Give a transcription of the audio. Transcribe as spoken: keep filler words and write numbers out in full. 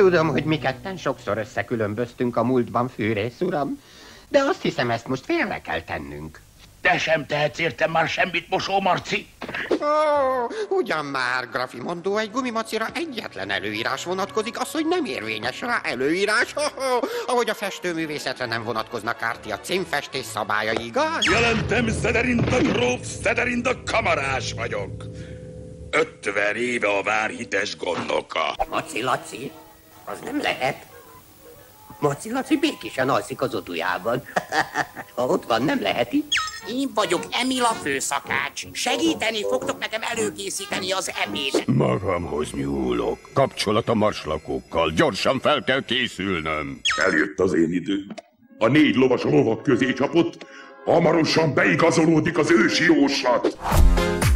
Tudom, hogy mi ketten sokszor összekülönböztünk a múltban, fűrész uram, de azt hiszem, ezt most félre kell tennünk. Te sem tehetsz értem már semmit, Mosó Marci. Ó, ugyan már, Grafimondó, egy gumimacira egyetlen előírás vonatkozik, az, hogy nem érvényes rá előírás. Oh, oh, ahogy a festőművészetre nem vonatkoznak Kártia címfestés szabályai, igaz? Jelentem, Szederinda gróf, Szederinda kamarás vagyok. Ötven éve a várhites gondnoka. Maci Laci, az nem lehet. Maci Laci békésen alszik az odujában. Ha ott van, nem lehet így. Én vagyok Emil a főszakács. Segíteni fogtok nekem előkészíteni az ebédet. Magamhoz nyúlok. Kapcsolat a marslakókkal. Gyorsan fel kell készülnöm. Eljött az én idő. A négy lovas a lovak közé csapott. Hamarosan beigazolódik az ősi jóslat.